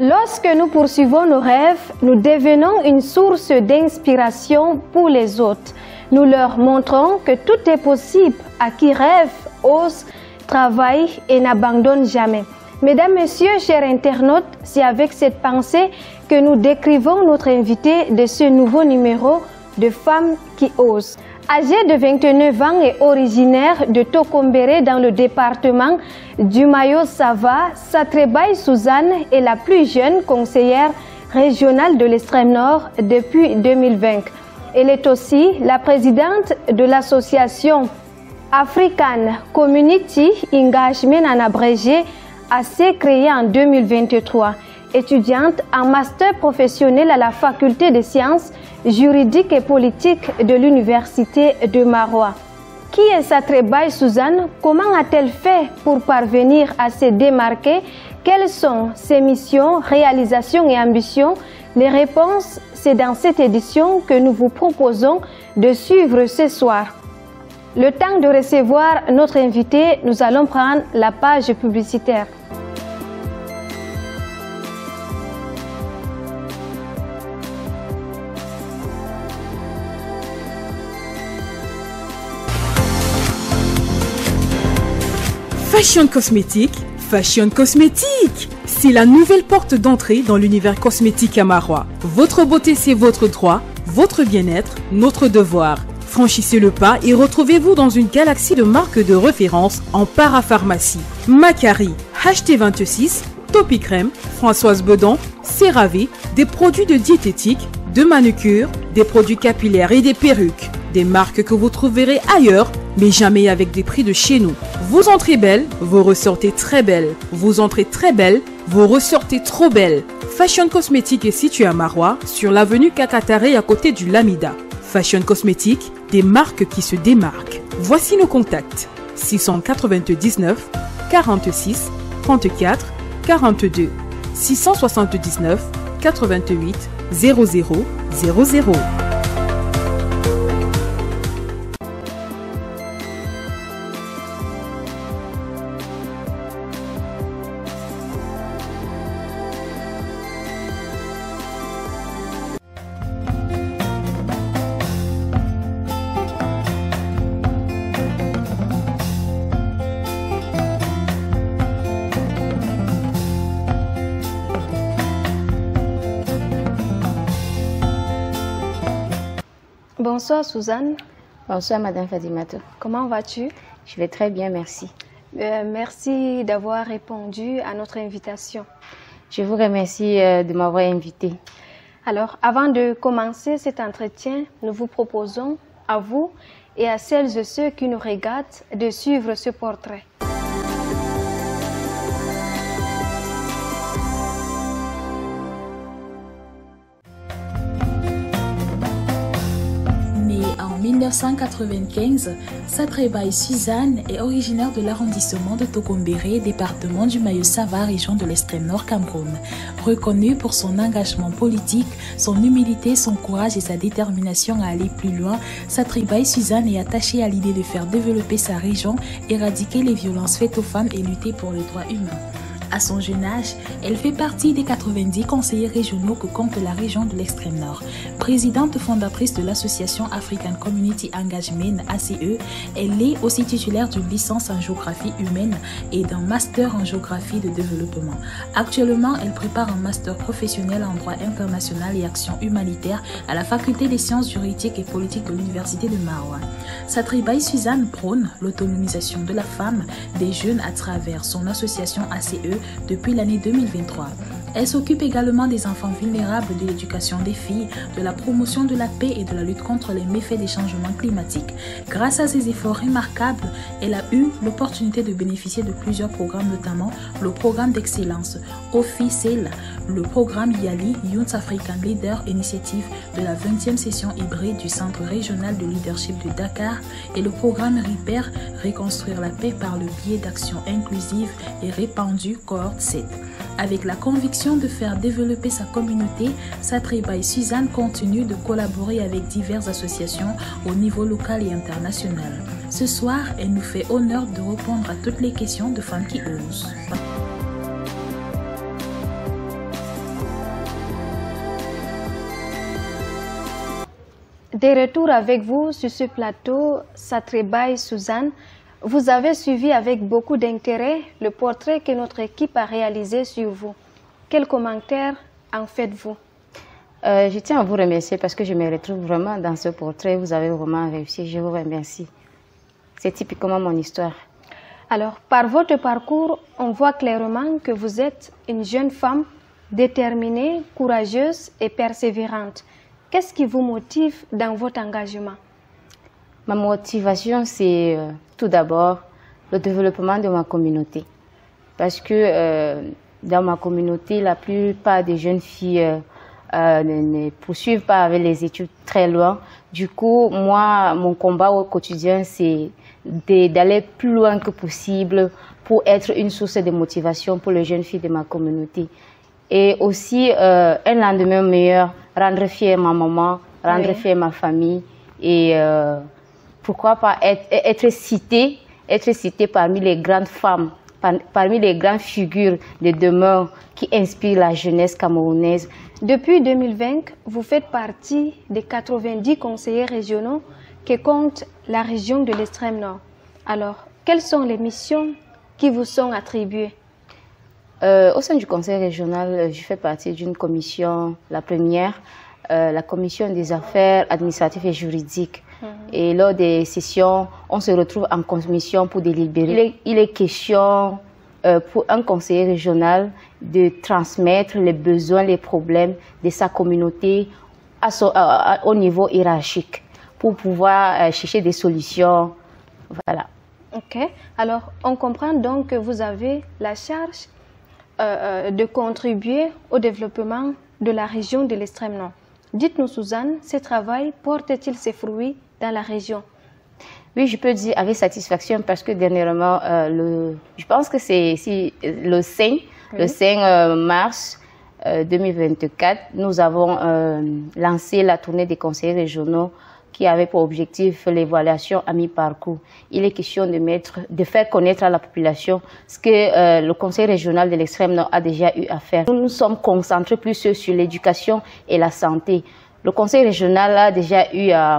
Lorsque nous poursuivons nos rêves, nous devenons une source d'inspiration pour les autres. Nous leur montrons que tout est possible à qui rêve, ose, travaille et n'abandonne jamais. Mesdames, Messieurs, chers internautes, c'est avec cette pensée que nous décrivons notre invité de ce nouveau numéro de Femmes qui osent. Âgée de 29 ans et originaire de Tokombéré dans le département du Mayo-Sava, Satrebaye Suzanne est la plus jeune conseillère régionale de l'extrême nord depuis 2020. Elle est aussi la présidente de l'association African Community Engagement en abrégé, AC, créée en 2023. Étudiante en master professionnel à la faculté des sciences juridiques et politiques de l'université de Maroua. Qui est Satrebaye Suzanne? Comment a-t-elle fait pour parvenir à se démarquer? Quelles sont ses missions, réalisations et ambitions? Les réponses, c'est dans cette édition que nous vous proposons de suivre ce soir. Le temps de recevoir notre invité, nous allons prendre la page publicitaire. Fashion Cosmétique, Fashion Cosmétique, c'est la nouvelle porte d'entrée dans l'univers cosmétique à Maroua. Votre beauté, c'est votre droit, votre bien-être, notre devoir. Franchissez le pas et retrouvez-vous dans une galaxie de marques de référence en parapharmacie. Macari, HT26, Topicrème, Françoise Bedon, CeraVe, des produits de diététique, de manucure, des produits capillaires et des perruques. Des marques que vous trouverez ailleurs, mais jamais avec des prix de chez nous. Vous entrez belle, vous ressortez très belle. Vous entrez très belle, vous ressortez trop belle. Fashion Cosmétique est située à Maroua, sur l'avenue Kakataré à côté du Lamida. Fashion Cosmétique, des marques qui se démarquent. Voici nos contacts. 699 46 34 42 679 88 00 00. Bonsoir Suzanne. Bonsoir Madame Fadimato. Comment vas-tu? Je vais très bien, merci. Merci d'avoir répondu à notre invitation. Je vous remercie de m'avoir invitée. Alors, avant de commencer cet entretien, nous vous proposons à vous et à celles et ceux qui nous regardent de suivre ce portrait. En 1995, Satrebaye Suzanne est originaire de l'arrondissement de Tokombéré, département du Mayo-Sava, région de l'extrême nord Cameroun. Reconnue pour son engagement politique, son humilité, son courage et sa détermination à aller plus loin, Satrebaye Suzanne est attachée à l'idée de faire développer sa région, éradiquer les violences faites aux femmes et lutter pour les droits humains. À son jeune âge, elle fait partie des 90 conseillers régionaux que compte la région de l'extrême nord. Présidente fondatrice de l'association African Community Engagement, ACE, elle est aussi titulaire d'une licence en géographie humaine et d'un master en géographie de développement. Actuellement, elle prépare un master professionnel en droit international et action humanitaire à la faculté des sciences juridiques et politiques de l'université de Maroua. Satrebaye Suzanne prône l'autonomisation de la femme, des jeunes à travers son association ACE depuis l'année 2023. Elle s'occupe également des enfants vulnérables, de l'éducation des filles, de la promotion de la paix et de la lutte contre les méfaits des changements climatiques. Grâce à ses efforts remarquables, elle a eu l'opportunité de bénéficier de plusieurs programmes, notamment le programme d'excellence officiel, le programme YALI, Youth African Leader Initiative de la 20e session hybride du Centre régional de leadership de Dakar et le programme RIPER, Reconstruire la paix par le biais d'actions inclusives et répandues, cohorte 7. Avec la conviction de faire développer sa communauté, Satrebaye Suzanne continue de collaborer avec diverses associations au niveau local et international. Ce soir, elle nous fait honneur de répondre à toutes les questions de femmes qui osent. de retour avec vous sur ce plateau, Satrebaye Suzanne. Vous avez suivi avec beaucoup d'intérêt le portrait que notre équipe a réalisé sur vous. Quels commentaires en faites-vous? Je tiens à vous remercier parce que je me retrouve vraiment dans ce portrait. Vous avez vraiment réussi. Je vous remercie. C'est typiquement mon histoire. Alors, par votre parcours, on voit clairement que vous êtes une jeune femme déterminée, courageuse et persévérante. Qu'est-ce qui vous motive dans votre engagement? Ma motivation, c'est tout d'abord le développement de ma communauté. Parce que dans ma communauté, la plupart des jeunes filles ne poursuivent pas avec les études très loin. Du coup, moi, mon combat au quotidien, c'est d'aller plus loin que possible pour être une source de motivation pour les jeunes filles de ma communauté. Et aussi, un lendemain meilleur, rendre fière ma maman, rendre fière ma famille et pourquoi pas être citée parmi les grandes femmes, parmi les grandes figures de demain qui inspirent la jeunesse camerounaise. Depuis 2020, vous faites partie des 90 conseillers régionaux que compte la région de l'extrême nord. Alors, quelles sont les missions qui vous sont attribuées? Au sein du conseil régional, je fais partie d'une commission, la première, la commission des affaires administratives et juridiques. Et lors des sessions, on se retrouve en commission pour délibérer. Il est question pour un conseiller régional de transmettre les besoins, les problèmes de sa communauté au niveau hiérarchique pour pouvoir chercher des solutions. Voilà. Ok. Alors, on comprend donc que vous avez la charge de contribuer au développement de la région de l'extrême nord. Dites-nous, Suzanne, ce travail porte-t-il ses fruits dans la région? Oui, je peux dire avec satisfaction parce que dernièrement, je pense que c'est le 5 mars 2024, nous avons lancé la tournée des conseillers régionaux qui avait pour objectif l'évaluation à mi-parcours. Il est question de faire connaître à la population ce que le conseil régional de l'extrême nord a déjà eu à faire. Nous nous sommes concentrés plus sur l'éducation et la santé. Le conseil régional a déjà eu à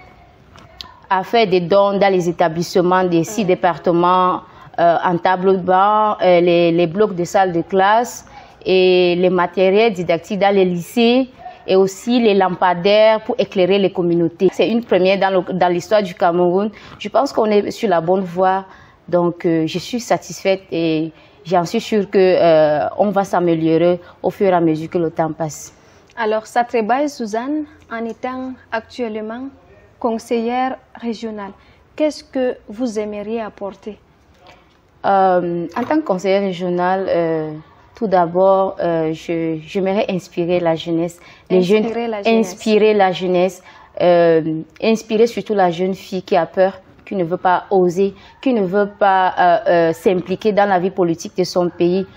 faire des dons dans les établissements des 6 départements en tableau de bord, les blocs de salles de classe et les matériels didactiques dans les lycées et aussi les lampadaires pour éclairer les communautés. C'est une première dans l'histoire du Cameroun. Je pense qu'on est sur la bonne voie, donc je suis satisfaite et j'en suis sûre qu'on va s'améliorer au fur et à mesure que le temps passe. Alors, Satrebaye Suzanne, en étant actuellement conseillère régionale, qu'est-ce que vous aimeriez apporter? En tant que conseillère régionale, tout d'abord, j'aimerais inspirer la jeunesse, inspirer la jeunesse, inspirer surtout la jeune fille qui a peur, qui ne veut pas oser, qui ne veut pas s'impliquer dans la vie politique de son pays.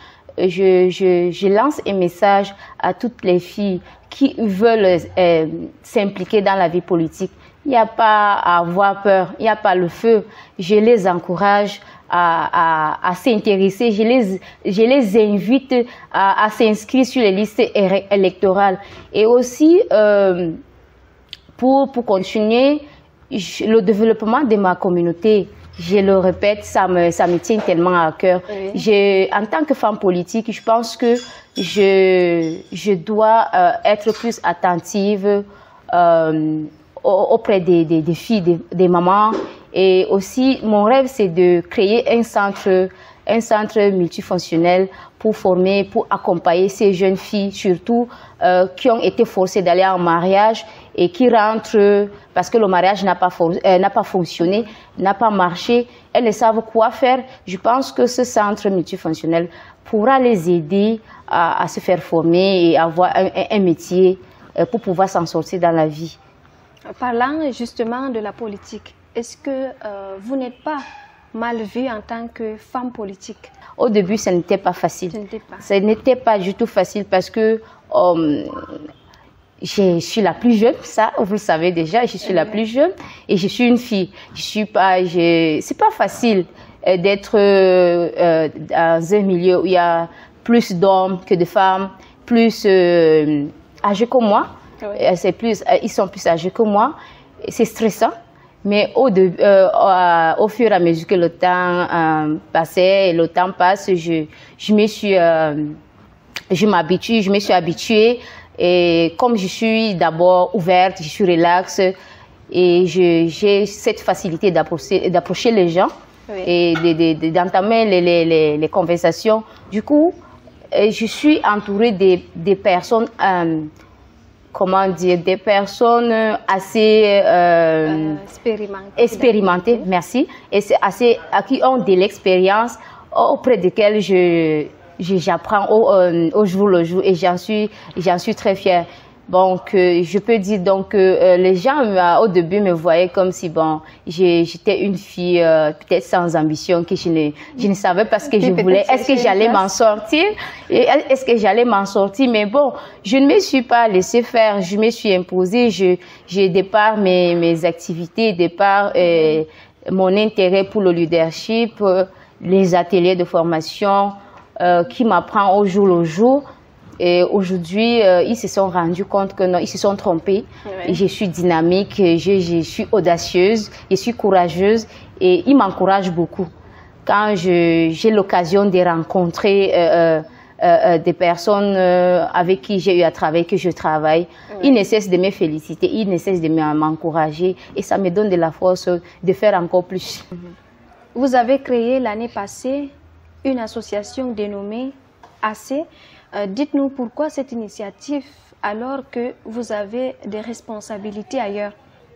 Je lance un message à toutes les filles qui veulent s'impliquer dans la vie politique. Il n'y a pas à avoir peur, il n'y a pas le feu. Je les encourage à s'intéresser, je les invite à s'inscrire sur les listes électorales. Et aussi, pour continuer le développement de ma communauté, je le répète, ça me tient tellement à cœur. Oui. En tant que femme politique, je pense que je dois être plus attentive auprès des filles, des mamans. Et aussi, mon rêve, c'est de créer un centre multifonctionnel pour former, pour accompagner ces jeunes filles, surtout qui ont été forcées d'aller en mariage et qui rentrent parce que le mariage n'a pas fonctionné, n'a pas marché. Elles ne savent quoi faire. Je pense que ce centre multifonctionnel pourra les aider à se faire former et avoir un métier pour pouvoir s'en sortir dans la vie. Parlant justement de la politique, est-ce que vous n'êtes pas mal vue en tant que femme politique? Au début, ce n'était pas facile. Ce n'était pas du tout facile parce que je suis la plus jeune, ça, vous le savez déjà, je suis la plus jeune et je suis une fille. C'est pas facile d'être dans un milieu où il y a plus d'hommes que de femmes, plus âgés comme moi. ils sont plus âgés que moi. C'est stressant. Mais au fur et à mesure que le temps passait, le temps passe, je me suis habituée. Et comme je suis d'abord ouverte, je suis relaxe et j'ai cette facilité d'approcher les gens et d'entamer les conversations. Du coup, je suis entourée des personnes, comment dire, des personnes assez expérimentées, merci, et qui ont de l'expérience auprès desquelles j'apprends au jour le jour et j'en suis très fière. Donc, je peux dire donc que les gens au début me voyaient comme si j'étais une fille peut-être sans ambition, que je ne savais pas ce que je voulais. Est-ce que j'allais m'en sortir? Mais bon, je ne me suis pas laissée faire. Je me suis imposée. De par mes activités, de par mon intérêt pour le leadership, les ateliers de formation qui m'apprend au jour le jour. Et aujourd'hui, ils se sont rendus compte que non, ils se sont trompés. Et je suis dynamique, je suis audacieuse, je suis courageuse et ils m'encouragent beaucoup. Quand j'ai l'occasion de rencontrer des personnes avec qui j'ai eu à travailler, que je travaille, ils ne cessent de me féliciter, ils ne cessent de m'encourager et ça me donne de la force de faire encore plus. Vous avez créé l'année passée une association dénommée AC. Dites-nous pourquoi cette initiative alors que vous avez des responsabilités ailleurs?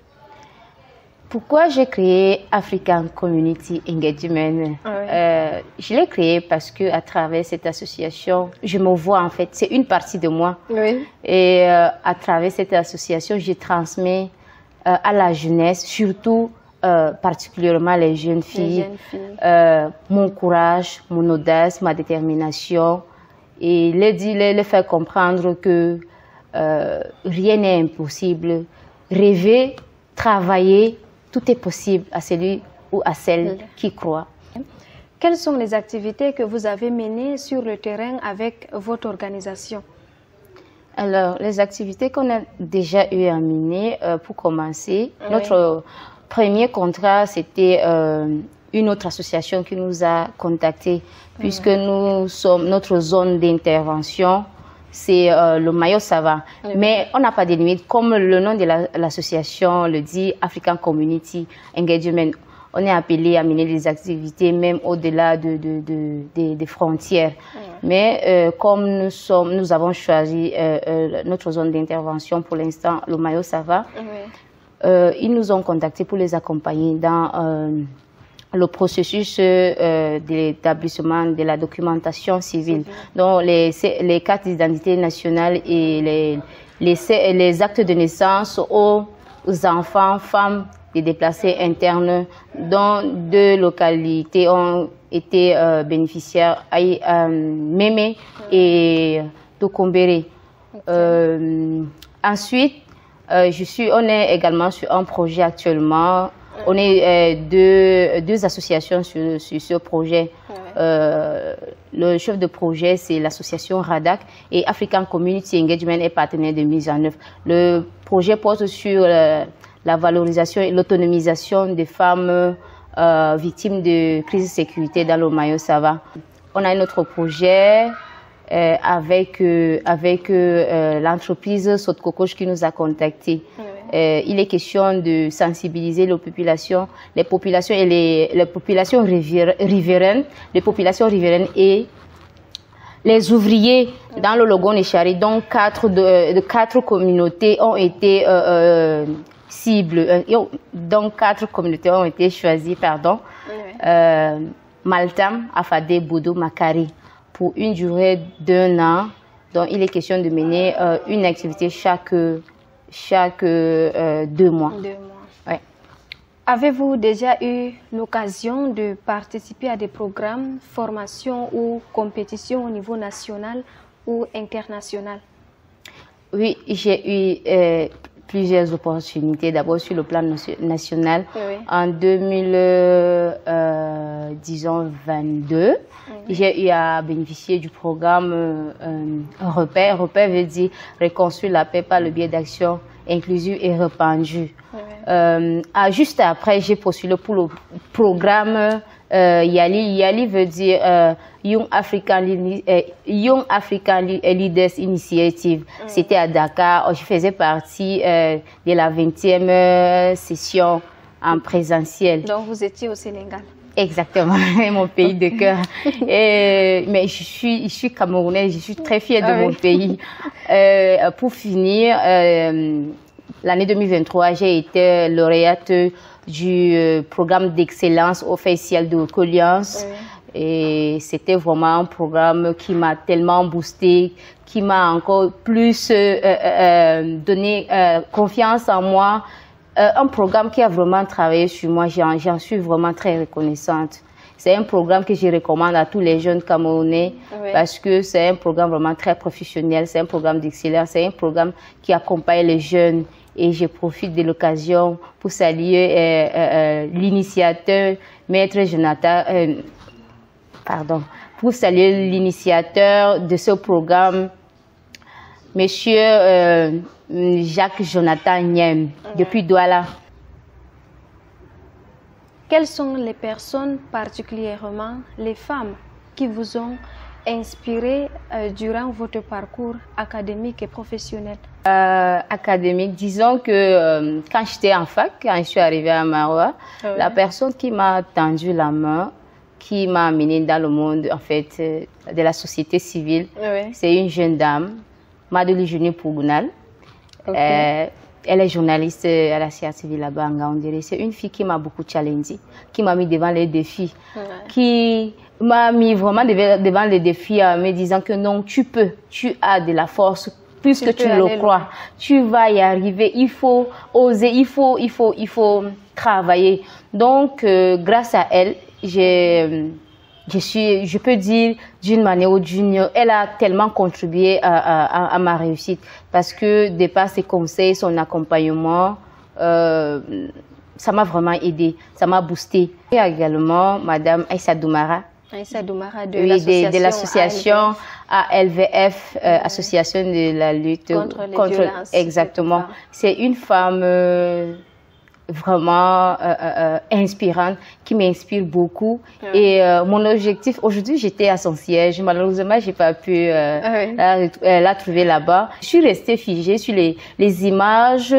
Pourquoi j'ai créé African Community Engagement? Je l'ai créé parce que à travers cette association, je me vois en fait, c'est une partie de moi. Et à travers cette association, je transmets à la jeunesse, surtout particulièrement les jeunes filles, mon courage, mon audace, ma détermination. Et les faire comprendre que rien n'est impossible. Rêver, travailler, tout est possible à celui ou à celle qui croit. Quelles sont les activités que vous avez menées sur le terrain avec votre organisation? Alors, les activités qu'on a déjà eu à mener, pour commencer, notre premier contrat, c'était une autre association qui nous a contactés, puisque notre zone d'intervention, c'est le Mayo-Sava. Mais on n'a pas de limite. Comme le nom de l'association le dit, African Community Engagement, on est appelé à mener des activités même au-delà des frontières. Mais comme nous avons choisi notre zone d'intervention pour l'instant, le Mayo-Sava, ils nous ont contactés pour les accompagner dans le processus d'établissement de la documentation civile, donc les cartes d'identité nationale et les actes de naissance aux enfants, femmes des déplacés internes, dont 2 localités ont été bénéficiaires, Mémé et Tokombéré. Ensuite, on est également sur un projet actuellement. On est deux associations sur ce projet. Le chef de projet, c'est l'association RADAC et African Community Engagement est partenaire de mise en œuvre. Le projet porte sur la valorisation et l'autonomisation des femmes victimes de crise de sécurité dans le Mayo-Sava. On a un autre projet avec l'entreprise Sotkokoch qui nous a contactés. Il est question de sensibiliser les populations et les populations riveraines, et les ouvriers dans le Logon-Echari. Donc 4 communautés ont été cibles. Donc 4 communautés ont été choisies, Maltam, Afade, Boudou, Makari, pour une durée d'1 an. Donc il est question de mener une activité chaque 2 mois. Ouais. Avez-vous déjà eu l'occasion de participer à des programmes, formations ou compétitions au niveau national ou international? Oui, j'ai eu plusieurs opportunités, d'abord sur le plan national. Oui. En 2022, j'ai eu à bénéficier du programme Repère. Repère veut dire reconstruire la paix par le biais d'actions inclusives et répandues. Oui. Juste après, j'ai postulé pour le programme YALI. YALI veut dire Young African Leaders Initiative. C'était à Dakar. Je faisais partie de la 20e session en présentiel. Donc vous étiez au Sénégal. Exactement, mon pays de cœur. Mais je suis camerounaise, je suis très fière de mon pays. Pour finir, l'année 2023, j'ai été lauréate du programme d'excellence officiel de Coliance. Et c'était vraiment un programme qui m'a tellement boosté, qui m'a encore plus donné confiance en moi. Un programme qui a vraiment travaillé sur moi, j'en suis vraiment très reconnaissante. C'est un programme que je recommande à tous les jeunes Camerounais parce que c'est un programme vraiment très professionnel, c'est un programme d'excellence, c'est un programme qui accompagne les jeunes. Et je profite de l'occasion pour saluer l'initiateur, Maître Jonathan, pour saluer l'initiateur de ce programme, Monsieur Jacques Jonathan Niem, depuis Douala. Quelles sont les personnes, particulièrement les femmes, qui vous ont inspiré durant votre parcours académique et professionnel? Académique, disons que quand j'étais en fac, quand je suis arrivée à Maroua, la personne qui m'a tendu la main, qui m'a amenée dans le monde en fait de la société civile, c'est une jeune dame, Madoli Juni Pougounal. Elle est journaliste à la CRTV là-bas en Gaoundéré. C'est une fille qui m'a beaucoup challengée, qui m'a mis devant les défis, qui m'a mis vraiment devant les défis en me disant que non, tu peux, tu as de la force, plus que tu le crois. Tu vas y arriver, il faut oser, il faut travailler. Donc, grâce à elle, je peux dire d'une manière ou d'une autre, elle a tellement contribué à ma réussite parce que de par ses conseils, son accompagnement, ça m'a vraiment aidé, ça m'a boosté. Il y a également Madame Aïssa Doumara. Aïssa Doumara de l'association ALVF, Association de la lutte contre les violences. Exactement. C'est une femme vraiment inspirante, qui m'inspire beaucoup. Et mon objectif, aujourd'hui j'étais à son siège, malheureusement j'ai pas pu la trouver là-bas. Je suis restée figée sur les images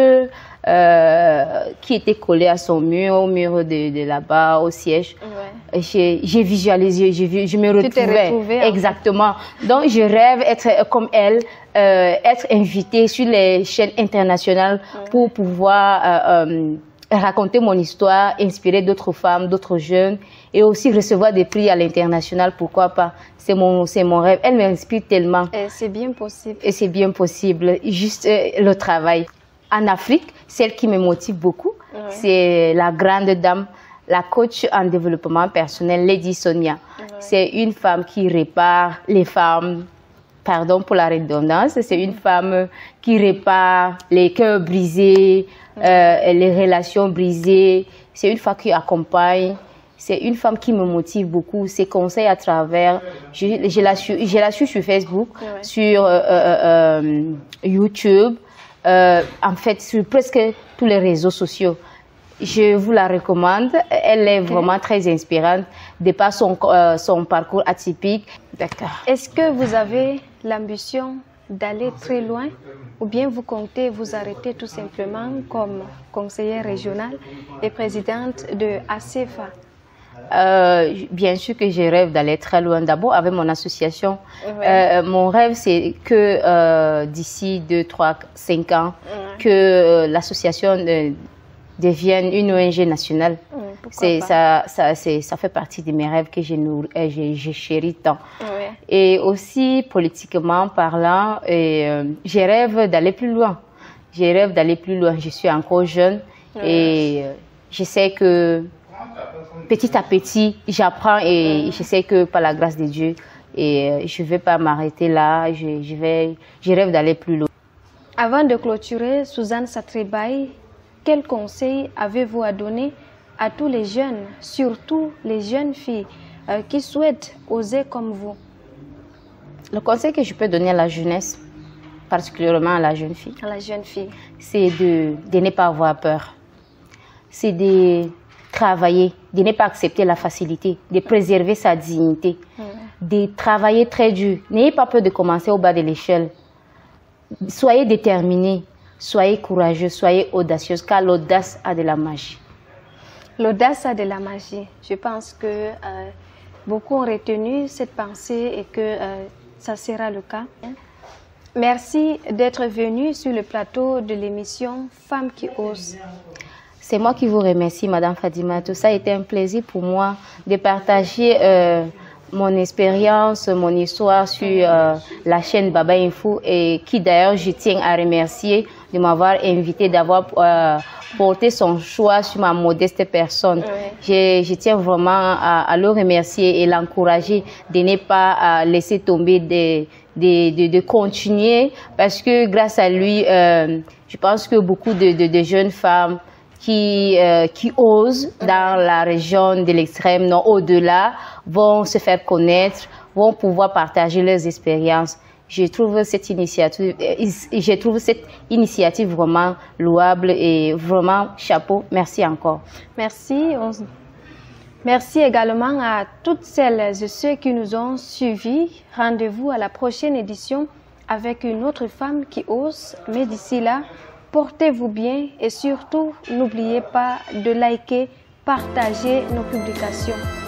qui étaient collées à son mur, au mur de là-bas, au siège. J'ai visualisé, je me retrouvais. Exactement. Donc je rêve être comme elle, être invitée sur les chaînes internationales pour pouvoir raconter mon histoire, inspirer d'autres femmes, d'autres jeunes et aussi recevoir des prix à l'international, pourquoi pas. C'est mon rêve. Elle m'inspire tellement. C'est bien possible. Et c'est bien possible. Juste le travail. En Afrique, celle qui me motive beaucoup, c'est la grande dame, la coach en développement personnel, Lady Sonia. C'est une femme qui répare les femmes, pardon pour la redondance, c'est une femme qui répare les cœurs brisés, les relations brisées. C'est une femme qui accompagne. C'est une femme qui me motive beaucoup. Ses conseils à travers, je la suis sur Facebook, sur YouTube, en fait sur presque tous les réseaux sociaux. Je vous la recommande. Elle est vraiment très inspirante de par son parcours atypique. D'accord. Est-ce que vous avez l'ambition d'aller très loin ou bien vous comptez vous arrêter tout simplement comme conseillère régionale et présidente de ACEFA? Bien sûr que je rêve d'aller très loin. D'abord avec mon association. Mon rêve c'est que d'ici 2, 3, 5 ans, que l'association devienne une ONG nationale. Ça fait partie de mes rêves que je chéris tant. Et aussi politiquement parlant, je rêve d'aller plus loin. Je rêve d'aller plus loin. Je suis encore jeune et je sais que petit à petit, j'apprends et je sais que par la grâce de Dieu, je ne vais pas m'arrêter là. Je rêve d'aller plus loin. Avant de clôturer, Suzanne Satrébay, quel conseil avez-vous à donner à tous les jeunes, surtout les jeunes filles qui souhaitent oser comme vous? Le conseil que je peux donner à la jeunesse, particulièrement à la jeune fille, c'est de ne pas avoir peur. C'est de travailler, de ne pas accepter la facilité, de préserver sa dignité, de travailler très dur. N'ayez pas peur de commencer au bas de l'échelle. Soyez déterminés, soyez courageux, soyez audacieux, car l'audace a de la magie. L'audace a de la magie. Je pense que beaucoup ont retenu cette pensée et que ça sera le cas. Merci d'être venu sur le plateau de l'émission Femmes qui osent. C'est moi qui vous remercie, Madame Fadimatou. Ça a été un plaisir pour moi de partager mon expérience, mon histoire sur la chaîne Baba Info et qui d'ailleurs je tiens à remercier de m'avoir invité, d'avoir porté son choix sur ma modeste personne. Je tiens vraiment à le remercier et l'encourager de ne pas laisser tomber, de continuer parce que grâce à lui, je pense que beaucoup de jeunes femmes qui osent dans la région de l'extrême nord, au-delà, vont se faire connaître, vont pouvoir partager leurs expériences. Je trouve cette initiative vraiment louable et vraiment chapeau. Merci encore. Merci. Merci également à toutes celles et ceux qui nous ont suivis. Rendez-vous à la prochaine édition avec une autre femme qui ose. Mais d'ici là, portez-vous bien et surtout, n'oubliez pas de liker, partager nos publications.